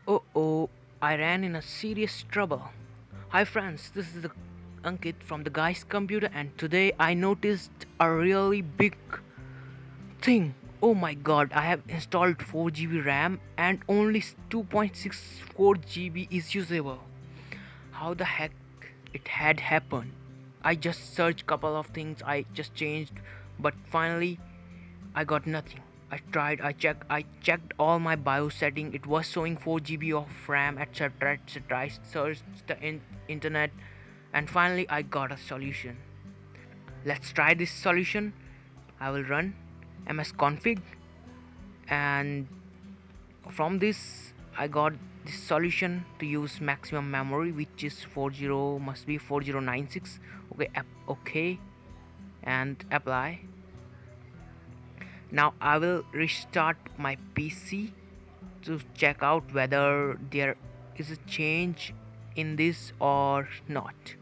Oh, I ran in a serious trouble. Hi friends, this is Ankit from the guy's computer, and today I noticed a really big thing. Oh my god, I have installed 4 GB RAM and only 2.64 GB is usable. How the heck it had happened? I just searched couple of things, I just changed, but finally I got nothing. I checked all my BIOS setting. It was showing 4 GB of RAM, etc. etc. I searched the internet and finally I got a solution. Let's try this solution. I will run msconfig, and from this I got this solution to use maximum memory, which is 40, must be 4096. Okay, and apply. Now I will restart my PC to check out whether there is a change in this or not.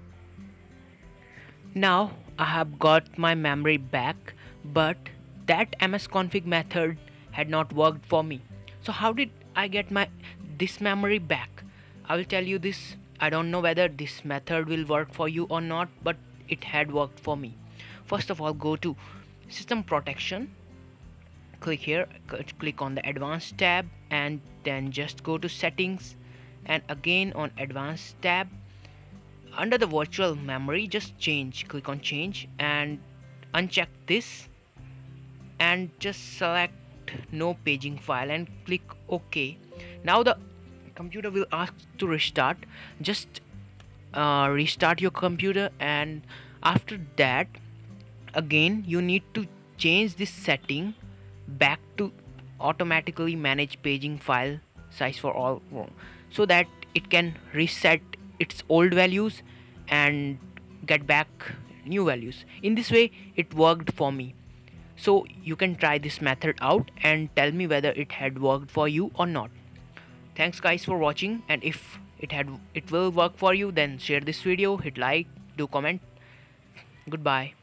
Now I have got my memory back, but that msconfig method had not worked for me. So how did I get my this memory back? I will tell you this. I don't know whether this method will work for you or not, but it had worked for me. First of all, go to system protection, click here, click on the advanced tab, and then just go to settings, and again on advanced tab, under the virtual memory, just click on change and uncheck this, and just select no paging file and click OK. Now the computer will ask to restart. Just restart your computer, and after that again you need to change this setting back to automatically manage paging file size for all, so that it can reset its old values and get back new values. In this way it worked for me. So you can try this method out and tell me whether it had worked for you or not. Thanks guys for watching, and if it will work for you, then share this video, hit like, do comment. Goodbye.